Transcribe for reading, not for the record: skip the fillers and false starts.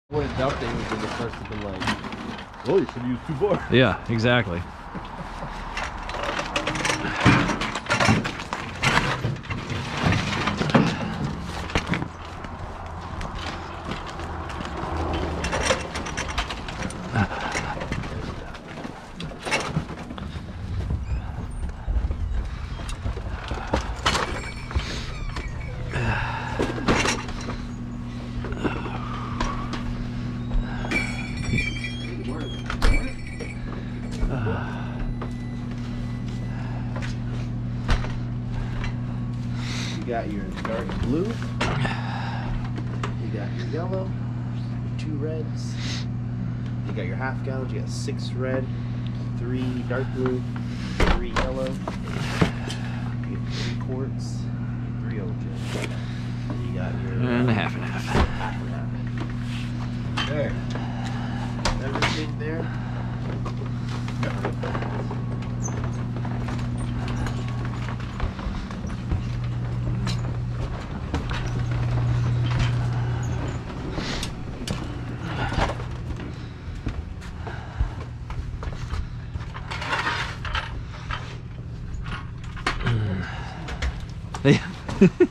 I wouldn't doubt they would be the first to be like, well, you should use 2 bars. Yeah, exactly. You got your dark blue, you got your yellow, 2 reds, you got your half gallons, you got 6 red, 3 dark blue, 3 yellow, you get 3 quarts, 3 OJ. You got your And half and half. half and half. There. Everything there. Yeah.